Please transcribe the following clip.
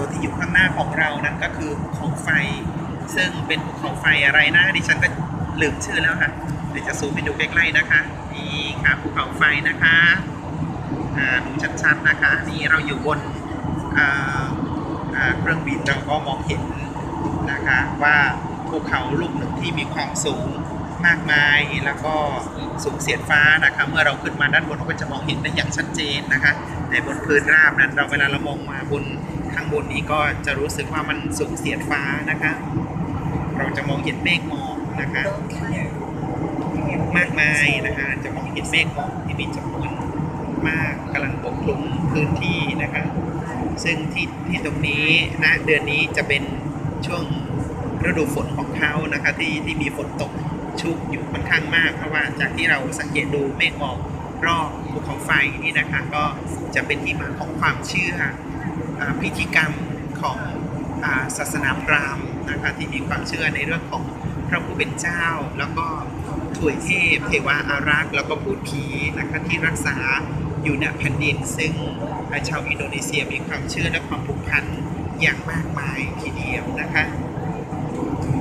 ตัวที่อยู่ข้างหน้าของเรานั้นก็คือภูเขาไฟซึ่งเป็นภูเขาไฟอะไรนะดิฉันก็ลืมชื่อแล้วค่ะเดี๋ยวจะซูมไปดูใกล้ๆนะคะนี่ค่ะภูเขาไฟนะคะดูชัดๆนะคะนี่เราอยู่บนเครื่องบินเราก็มองเห็นนะคะว่าภูเขาลูกหนึ่งที่มีความสูงมากมายแล้วก็สูงเสียดฟ้านะคะเมื่อเราขึ้นมาด้านบนเราก็จะมองเห็นได้อย่างชัดเจนนะคะแต่บนพื้นราบนั้นเราเวลาเรามองมาบนข้างบนนี้ก็จะรู้สึกว่ามันสูงเสียดฟ้านะคะเราจะมองเห็นเมฆหมอกนะคะมากมายนะคะจะมองเห็นเมฆหมอกที่มีจำนวนมากกำลังปกคลุมพื้นที่นะคะซึ่งที่ตรงนี้นะเดือนนี้จะเป็นช่วงฤดูฝนของเขานะคะที่มีฝนตกชุกอยู่ค่อนข้างมากเพราะว่าจากที่เราสังเกตดูเมฆหมอกรอบภูเขาไฟนี่นะคะก็จะเป็นที่มาของความเชื่อพิธีกรรมของศาสนาพราหมณ์นะคะที่มีความเชื่อในเรื่องของพระผู้เป็นเจ้าแล้วก็ถวยเทพเทวาอารักษ์แล้วก็พูดผีนะคะที่รักษาอยู่ณแผ่นดินซึ่งชาวอินโดนีเซียมีความเชื่อและความผูกพันอย่างมากมายทีเดียวนะคะ